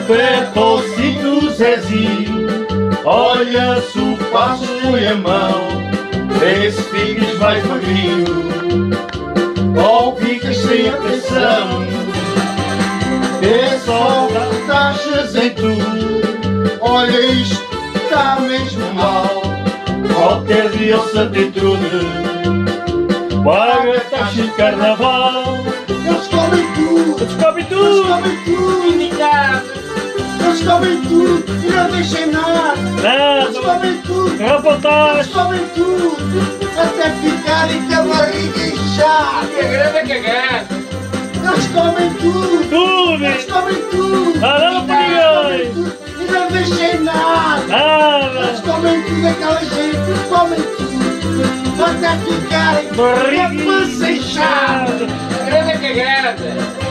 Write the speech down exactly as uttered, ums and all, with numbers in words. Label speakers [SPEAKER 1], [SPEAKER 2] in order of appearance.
[SPEAKER 1] aperta o cinto, Zezinho, olha se o passo põe a mão, vê se ficas mais magrinho ou ficas sem atenção. É só taxas em tudo, olha isto está mesmo mal. Qualquer dia o Santo Intrude paga taxa de carnaval.
[SPEAKER 2] Eles comem tudo,
[SPEAKER 1] Eles comem
[SPEAKER 2] eles
[SPEAKER 1] tudo,
[SPEAKER 2] comem tudo, indicado. Eles comem tudo e não deixem nada. Eles
[SPEAKER 1] nada,
[SPEAKER 2] comem tudo, eles
[SPEAKER 1] rapazes.
[SPEAKER 2] comem tudo, até ficarem com a barriga inchada.
[SPEAKER 3] Que grande cagada!
[SPEAKER 2] Eles comem tudo,
[SPEAKER 1] Tudo,
[SPEAKER 2] eles comem tudo.
[SPEAKER 1] Ah, não,
[SPEAKER 2] e
[SPEAKER 1] ninguém.
[SPEAKER 2] comem tudo, e não deixem nada. Eles
[SPEAKER 1] nada,
[SPEAKER 2] comem tudo, aquela gente comem tudo, até ficarem com a
[SPEAKER 1] barriga
[SPEAKER 2] pança inchada.
[SPEAKER 3] Que grande cagada!